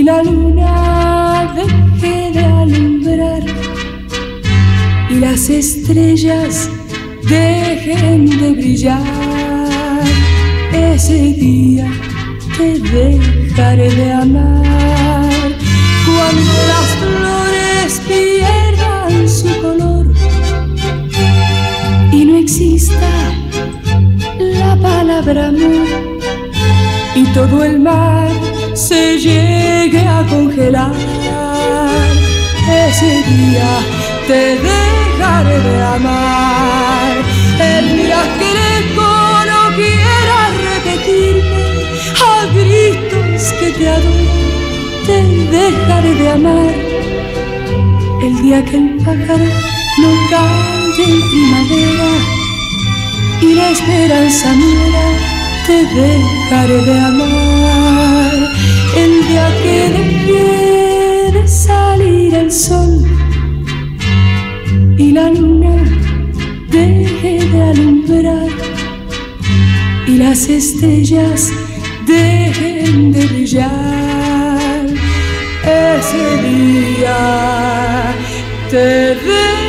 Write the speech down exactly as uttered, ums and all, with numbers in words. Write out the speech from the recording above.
y la luna deje de alumbrar y las estrellas dejen de brillar, ese día te dejaré de amar. Cuando las flores pierdan su color y no exista la palabra amor y todo el mar se llegue a congelar, ese día te dejaré de amar. El día que lejos no quiera repetirme a gritos que te adoro, te dejaré de amar. El día que el pájaro no cante en primavera y la esperanza muera, te dejaré de amar. El día que deje de salir el sol y la luna deje de alumbrar y las estrellas dejen de brillar, ese día te dejaré